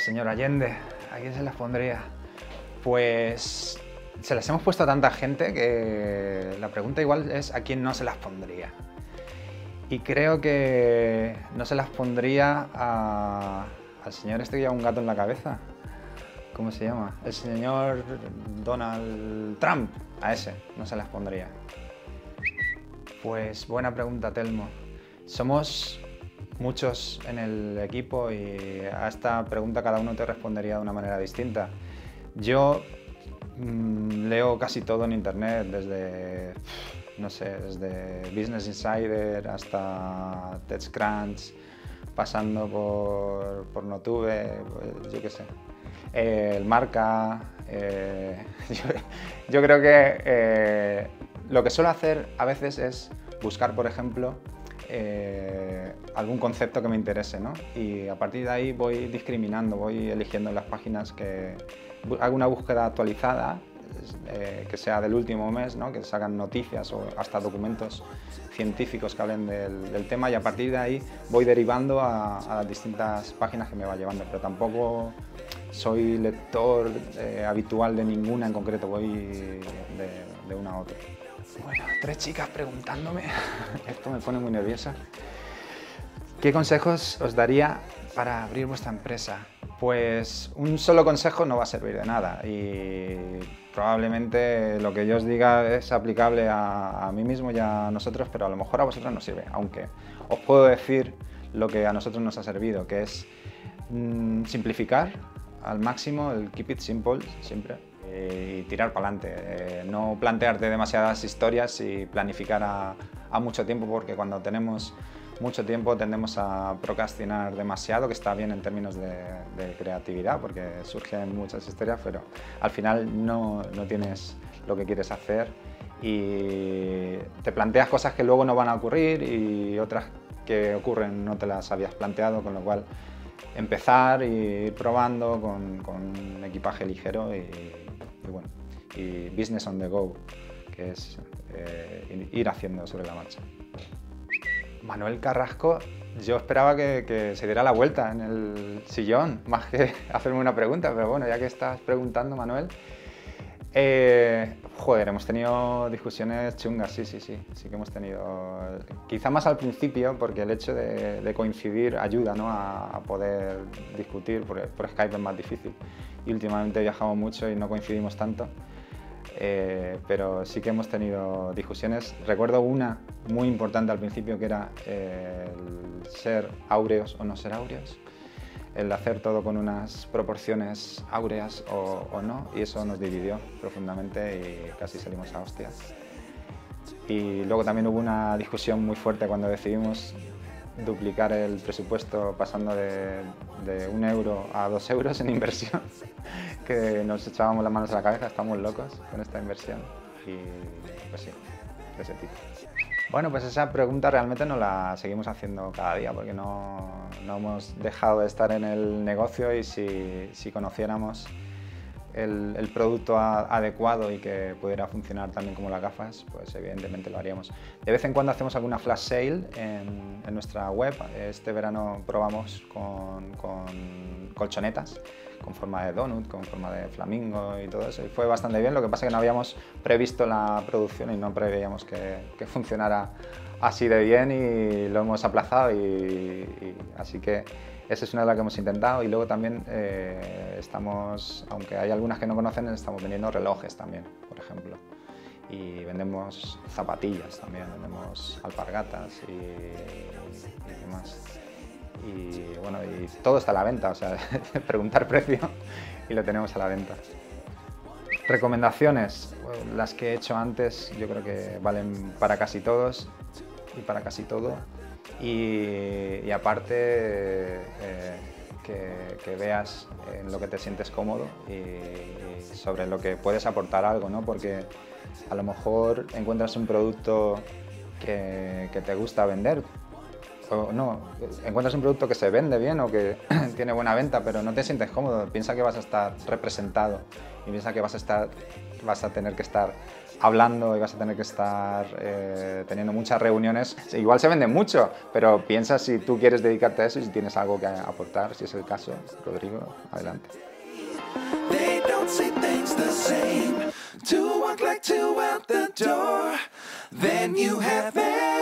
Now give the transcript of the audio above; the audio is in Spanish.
señor Allende, ¿a quién se las pondría? Pues se las hemos puesto a tanta gente que la pregunta igual es ¿a quién no se las pondría? Y creo que no se las pondría al señor este que lleva un gato en la cabeza. ¿Cómo se llama? El señor Donald Trump. A ese no se las pondría. Pues buena pregunta, Telmo. Somos muchos en el equipo y a esta pregunta cada uno te respondería de una manera distinta. Yo leo casi todo en internet, desde, no sé, desde Business Insider hasta TechCrunch, pasando por Notube, yo qué sé, el Marca. Yo creo que lo que suelo hacer a veces es buscar, por ejemplo, algún concepto que me interese, ¿no? Y a partir de ahí voy discriminando, voy eligiendo las páginas que hago una búsqueda actualizada, que sea del último mes, ¿no? Que sacan noticias o hasta documentos científicos que hablen del tema, y a partir de ahí voy derivando a las distintas páginas que me va llevando, pero tampoco soy lector habitual de ninguna en concreto, voy de una a otra. Bueno, 3 chicas preguntándome, esto me pone muy nerviosa. ¿Qué consejos os daría para abrir vuestra empresa? Pues un solo consejo no va a servir de nada y probablemente lo que yo os diga es aplicable a mí mismo y a nosotros, pero a lo mejor a vosotros no sirve, aunque os puedo decir lo que a nosotros nos ha servido, que es simplificar al máximo, el keep it simple siempre, y tirar para adelante. No plantearte demasiadas historias y planificar a mucho tiempo, porque cuando tenemos mucho tiempo tendemos a procrastinar demasiado, que está bien en términos de creatividad, porque surgen muchas historias, pero al final no tienes lo que quieres hacer y te planteas cosas que luego no van a ocurrir y otras que ocurren no te las habías planteado, con lo cual empezar y ir probando con equipaje ligero y bueno, y business on the go, que es ir haciendo sobre la marcha. Manuel Carrasco, yo esperaba que se diera la vuelta en el sillón, más que hacerme una pregunta, pero bueno, ya que estás preguntando, Manuel, joder, hemos tenido discusiones chungas, sí que hemos tenido, quizá más al principio, porque el hecho de coincidir ayuda, ¿no? a poder discutir, por Skype es más difícil, y últimamente viajamos mucho y no coincidimos tanto. Pero sí que hemos tenido discusiones. Recuerdo una muy importante al principio, que era el ser áureos o no ser áureos, el hacer todo con unas proporciones áureas o no, y eso nos dividió profundamente y casi salimos a hostias. Y luego también hubo una discusión muy fuerte cuando decidimos duplicar el presupuesto, pasando de 1 euro a 2 euros en inversión, que nos echábamos las manos a la cabeza, estamos locos con esta inversión, y pues sí, de ese tipo. Bueno, pues esa pregunta realmente nos la seguimos haciendo cada día, porque no hemos dejado de estar en el negocio, y si conociéramos el producto adecuado y que pudiera funcionar también como las gafas, pues evidentemente lo haríamos. De vez en cuando hacemos alguna flash sale en nuestra web. Este verano probamos con colchonetas, con forma de donut, con forma de flamingo y todo eso, y fue bastante bien. Lo que pasa es que no habíamos previsto la producción y no preveíamos que funcionara así de bien, y lo hemos aplazado, y así que esa es una de las que hemos intentado. Y luego también estamos, aunque hay algunas que no conocen, estamos vendiendo relojes también, por ejemplo, y vendemos zapatillas también, vendemos alpargatas y demás. Y bueno, y todo está a la venta, o sea, preguntar precio y lo tenemos a la venta. Recomendaciones, las que he hecho antes, yo creo que valen para casi todos y para casi todo. Y aparte que veas en lo que te sientes cómodo y sobre lo que puedes aportar algo, ¿no? Porque a lo mejor encuentras un producto que te gusta vender, o no, encuentras un producto que se vende bien o que tiene buena venta, pero no te sientes cómodo. Piensa que vas a estar representado y piensa que vas a tener que estar hablando y vas a tener que estar teniendo muchas reuniones. Igual se vende mucho, pero piensa si tú quieres dedicarte a eso y si tienes algo que aportar. Si es el caso, Rodrigo, adelante. They don't say things the same. To walk like two out the door. Then you have